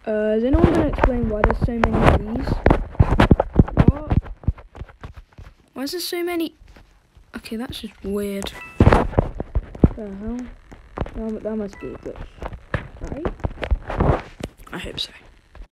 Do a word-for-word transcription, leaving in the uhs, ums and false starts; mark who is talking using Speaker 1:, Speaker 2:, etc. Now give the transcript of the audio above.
Speaker 1: Uh, is anyone going to explain why there's so many of these? What? Why is there so many? Okay, that's just weird. The hell? Um, that must be a glitch, right? I hope so.